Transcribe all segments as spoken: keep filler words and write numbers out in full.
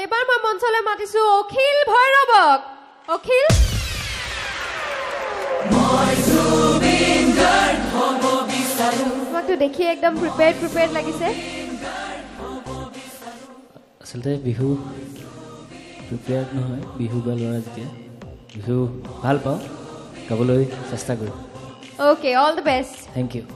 এবাৰ মই মঞ্চলৈ মাতিছো অখিল ভৈৰৱক অখিল মই জুবিন গাৰ্ড হ'ব বিচাৰো তোমাকতো দেখি একদম প্ৰিপেয়াৰ্ড প্ৰিপেয়াৰ্ড লাগিছে আসলতে বিহু প্ৰিপেয়াৰ্ড নহয় বিহু গাল ল'ৰা যেতিয়া বিহু ভাল পাওঁ গাবলৈ চেষ্টা কৰোঁ okay all the best thank you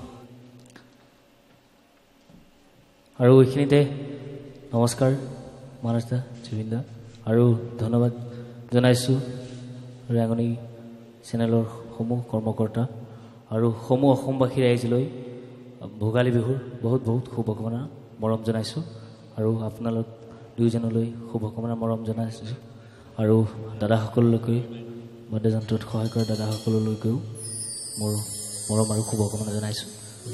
আৰু এইখিনিতে নমস্কাৰ মানস দা জুবিন দা আৰু ধন্যবাদ জনাইছোঁ ৰেঙনি চেনেলৰ সমূহ কৰ্মকৰ্তা আৰু সমূহ অসমবাসীৰ ৰাইজলৈ ভোগালী বিহুৰ বহুত বহুত শুভকামনা মৰম জনাইছোঁ আৰু আপোনালোক দুয়োজনলৈ শুভকামনা মৰম জনাইছোঁ আৰু দাদাসকললৈকে বাদ্যযন্ত্ৰত সহায় কৰা দাদাসকললৈকেও মোৰ মৰম আৰু শুভকামনা জনাইছোঁ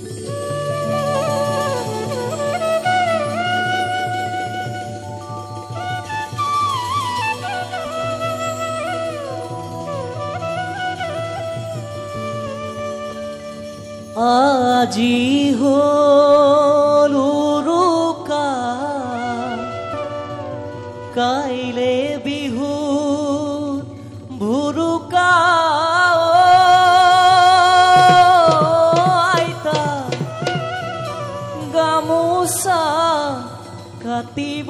আজি হল উৰুকা কাইলে বিহু ভুৰুকা আইতা গামোচা কাটিব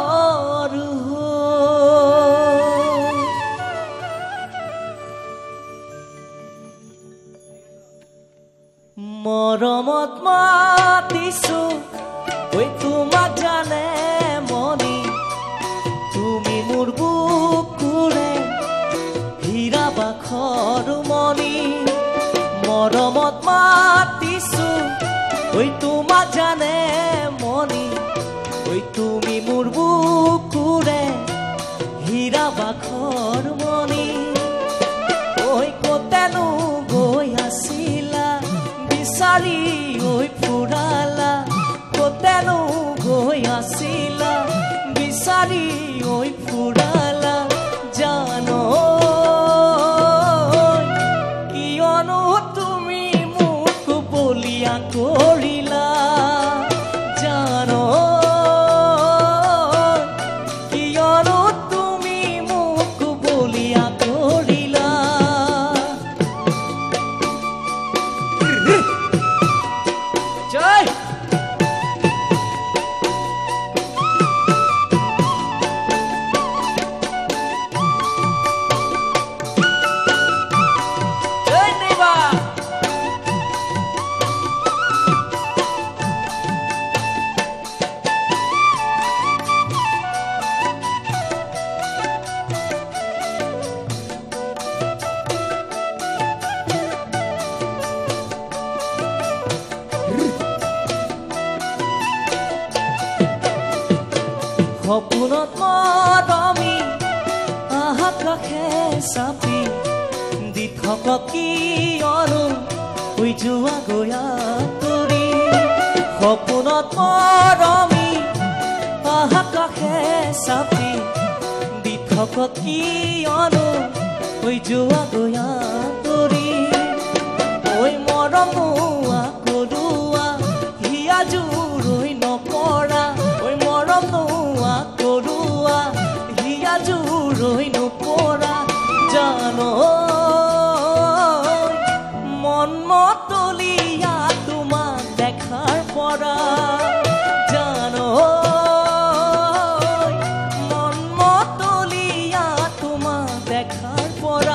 মৰমত মাতিছো ঐ তোমাক জানে মনি তুমি মোৰ বুকুৰে হীৰা বাখৰ মনি মৰমত মাতিছো ঐ তোমাক জানে মনি ঐ তুমি মোৰ বুকুৰে হীৰা বাখৰ মনি ঐ কতেনো গৈ আছিলা বিচাৰি ঐ ফুৰালা কতেনো গৈ আছিলা বিচাৰি ঐ ফুৰালা জানো কিয়নো তুমি মোক বলিয়া কৰিলা জানো কিয়নো তুমি মোক বলিয়া কৰিলা জয় সপোনত মৰমি আহাত ৰাখে চাপি দি থকা কিয়নো হৈ যোৱা গয়া তৰি সপোনত মৰমি আহাত ৰাখে চাপি দি থকা কিয়নো হৈ যোৱা গয়া তৰি ঐ মৰম নোৱা কৰোৱা হিয়া জোৰৈ নপৰা ঐ মৰম নোৱা কৰোৱা হিয়া জোৰৈ নপৰা জানো মন মতলীয়া তোমাক দেখাৰ পৰা জানো মন মতলীয়া তোমাক দেখাৰ পৰা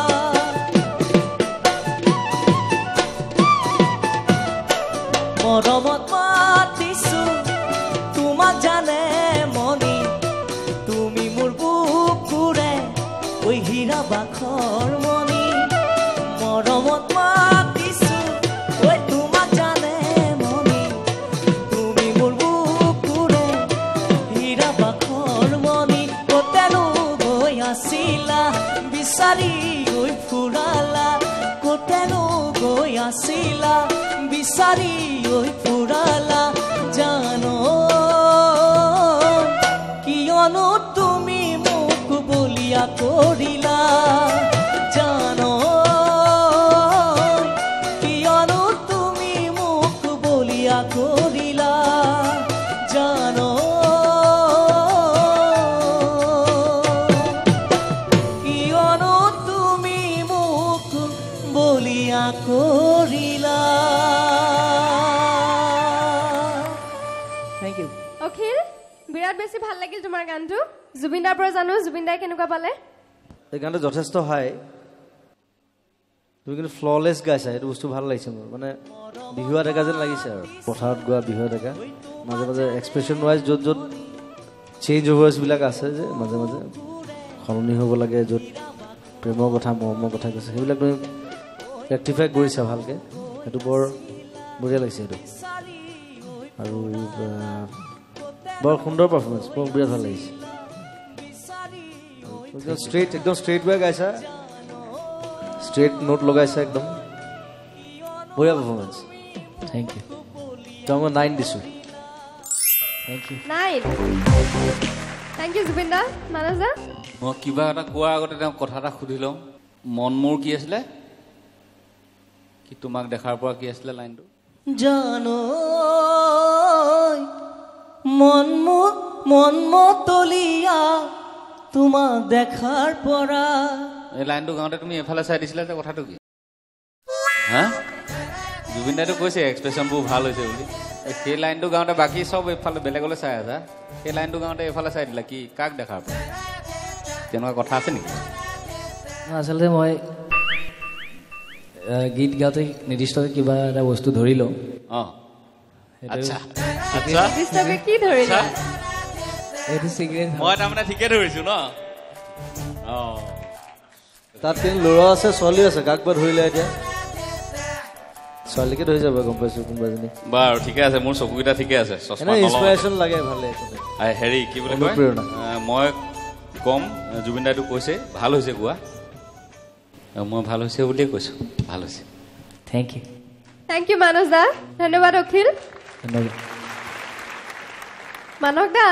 মৰমত মাতিছো তোমাক জানে মনি তুমি মোৰ বুকুৰে ঐ হীৰা বাখৰ মনি মৰমত মাতিছো ঐ তোমাক জানে মনি তুমি মোৰ বুকুৰে হীৰা বাখৰ মনি কতেনো গৈ আছিলা বিচাৰি ঐ ফুৰালা কতেনো গৈ আছিলা বিচাৰি ঐ ফুৰালা জানো কিয়নো তুমি মোক বলিয়া কৰিলা জানো কিয়নো তুমি মোক বলিয়া কৰিলা জানো বেছি ভাল লাগিল তোমাৰ গানটো জুবিনদাৰ পৰা জানো জুবিনদাই কেনেকুৱা পালে এই গানটো যথেষ্ট হাই তুমি কিন্তু ফ্ললেছ গাইছা এইটো বস্তু ভাল লাগিছে মোৰ মানে বিহুৱা ডেকা যেন লাগিছে আৰু পথাৰত গোৱা বিহুৱা ডেকা মাজে মাজে এক্সপ্ৰেছন ৱাইজ য'ত য'ত চেঞ্জ অভাৰ্ছবিলাক আছে যে মাজে মাজে সলনি হ'ব লাগে য'ত প্ৰেমৰ কথা মৰমৰ কথা কৈছে সেইবিলাক তুমি ৰেক্টিফাই কৰিছা ভালকৈ সেইটো বৰ বঢ়িয়া লাগিছে সেইটো আৰু বৰ সুন্দৰ পাৰফৰ্মেঞ্চ মোৰ বিৰাট ভাল লাগিছে একদম ষ্ট্ৰেইট একদম ষ্ট্ৰেইট ৱে গাইছা ষ্ট্ৰেইট নোট লগাইছা একদম বঢ়িয়া পাৰফৰ্মেঞ্চ থেংক ইউ তো মই নাইন দিছোঁ thank you nine thank you জুবিনদা মানসদা মই কিবা এটা কোৱাৰ আগতে তেওঁ কথা এটা সুধি লওঁ মন মোৰ কি আছিলে কি তোমাক দেখাৰ পৰা কি আছিলে লাইনটো জানো মন মোৰ মন মতলীয়া তোমাক দেখাৰ পৰা এই লাইনটো গাওঁতে তুমি এফালে চাই দিছিলা যে কথাটো কি হা জুবিন দাইটো কৈছে এক্সপ্ৰেছনবোৰ ভাল হৈছে বুলি সেই লাইনটো গাওঁতে বাকী চব এইফালে বেলেগলৈ চাই আছা সেই লাইনটো গাওঁতে এইফালে চাই দিলা কি কাক দেখাৰ পৰা তেনেকুৱা কথা আছে নেকি আচলতে মই গীত গাওঁতে নিৰ্দিষ্টকৈ কিবা এটা বস্তু ধৰি লওঁ অঁ আচ্ছা নিৰ্দিষ্টকৈ কি ধৰিলা এইটো চিগাৰেট মই তাৰমানে ঠিকে ধৰিছোঁ ন অঁ তাত কিন্তু ল'ৰা আছে ছোৱালী আছে কাক বা ধৰিলে এতিয়া ছোৱালীকে ধৰি যাব গম পাইছোঁ কোনোবাজনী বাৰু ঠিকে আছে মোৰ চকুকেইটা ঠিকে আছে এনে ইনস্পিৰেশ্যন লাগে ভালে হেৰি কি বুলি কয় মই কম জুবিন দাইটো কৈছে ভাল হৈছে গোৱা মই ভাল হৈছে বুলিয়ে কৈছোঁ ভাল হৈছে থেংক ইউ থেংক ইউ মানসদা ধন্যবাদ অখিল ধন্যবাদ মানসদা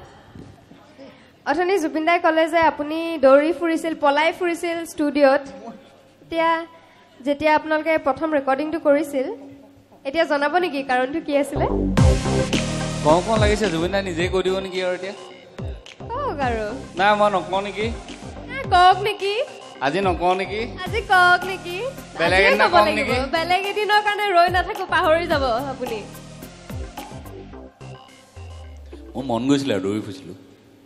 অথনি জুবিনদাই ক'লে যে আপুনি দৌৰি ফুৰিছিল পলাই ফুৰিছিল ষ্টুডিঅ'ত এতিয়া যেতিয়া আপোনালোকে প্ৰথম ৰেকৰ্ডিংটো কৰিছিল এতিয়া জনাব নেকি কাৰণটো কি আছিলে কওঁ কওঁ লাগিছে জুবিন দাই নিজেই কৈ দিব নেকি আৰু এতিয়া কওক আৰু নাই মই নকওঁ নেকি কওক নেকি আজি নকওঁ নেকি আজি কওক নেকি বেলেগ এদিন কম নেকি বেলেগ এদিনৰ কাৰণে ৰৈ নাথাকো পাহৰি যাব আপুনি মোৰ মন গৈছিলে আৰু দৌৰি ফুৰিছিলোঁ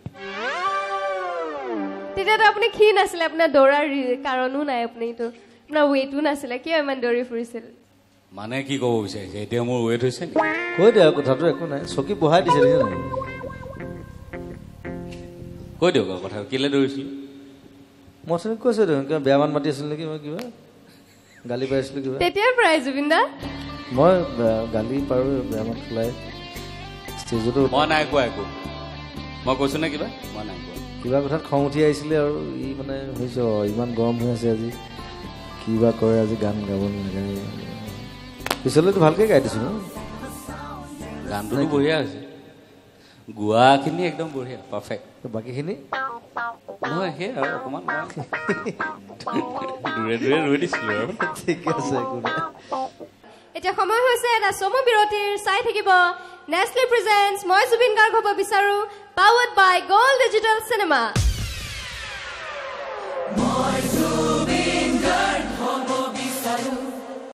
তেতিয়াতো আপুনি ক্ষীণ আছিলে আপোনাৰ দৌৰাৰ কাৰণো নাই আপুনিতো আপোনাৰ ৱেইটো নাছিলে কিয় ইমান দৌৰি ফুৰিছিল মানে কি ক'ব বিচাৰিছে এতিয়া মোৰ ৱেইট হৈছে নেকি কৈ দিয়া কথাটো একো নাই চকী বহাই দিছে দেখিছা নাই কৈ দিয়ক আৰু কথা কেলৈ দৌৰিছিলোঁ মই চোন কৈছোঁ দেখোন কিবা বেয়া মান মাতি আছিল নেকি মই কিবা গালি পাইছিলোঁ কিবা তেতিয়াৰ পৰাই জুবিন দা মই গালি পাৰোঁ বেয়া মান খোলাই ষ্টেজতো মই নাই কোৱা একো মই কৈছোঁ নে কিবা মই নাই কোৱা কিবা কথাত খং উঠি আহিছিলে আৰু ই মানে হৈছে ইমান গৰম হৈ আছে আজি কিবা কৰে আজি গান গাব নাগায় পিছলৈতো ভালকৈ গাই দিছোঁ ন গানটোতো বঢ়িয়া হৈছে গোৱাখিনি একদম বঢ়িয়া পাৰফেক্ট বাকীখিনি নহয় সেই আৰু অকণমান দূৰে দূৰে ৰৈ দিছিলোঁ আৰু ঠিকে আছে একো নাই এতিয়া সময় হৈছে এটা চমু বিৰতিৰ চাই থাকিব নেছলি প্ৰেজেন্টছ মই জুবিন গাৰ্গ হ'ব বিচাৰো powered by gold digital cinema